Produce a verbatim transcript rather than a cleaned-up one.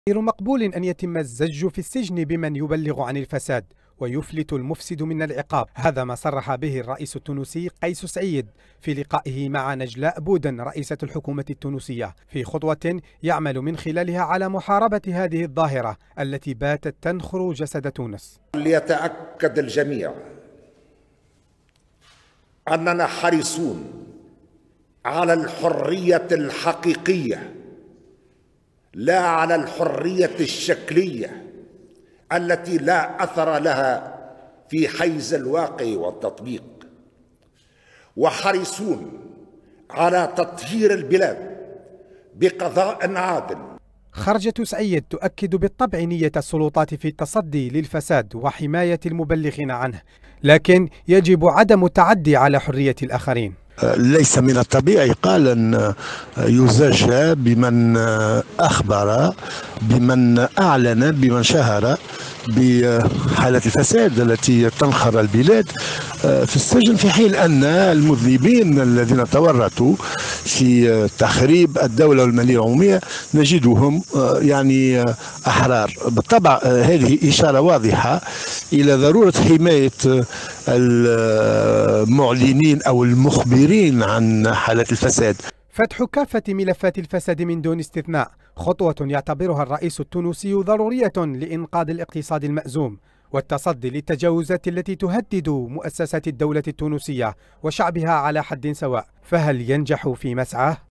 غير مقبول أن يتم الزج في السجن بمن يبلغ عن الفساد ويفلت المفسد من العقاب. هذا ما صرح به الرئيس التونسي قيس سعيد في لقائه مع نجلاء بودن رئيسة الحكومة التونسية في خطوة يعمل من خلالها على محاربة هذه الظاهرة التي باتت تنخر جسد تونس. ليتأكد الجميع أننا حريصون على الحرية الحقيقية لا على الحرية الشكلية التي لا أثر لها في حيز الواقع والتطبيق، وحريصون على تطهير البلاد بقضاء عادل. خرجة سعيد تؤكد بالطبع نية السلطات في التصدي للفساد وحماية المبلغين عنه، لكن يجب عدم التعدي على حرية الآخرين. ليس من الطبيعي قال أن يزاج بمن أخبر، بمن أعلن، بمن شهر بحالة الفساد التي تنخر البلاد في السجن، في حين أن المذنبين الذين تورطوا في تخريب الدولة والمالية العمومية نجدهم يعني أحرار. بالطبع هذه إشارة واضحة إلى ضرورة حماية المعلنين أو المخبرين عن حالة الفساد. فتح كافة ملفات الفساد من دون استثناء خطوة يعتبرها الرئيس التونسي ضرورية لإنقاذ الاقتصاد المأزوم والتصدي للتجاوزات التي تهدد مؤسسات الدولة التونسية وشعبها على حد سواء. فهل ينجح في مسعاه؟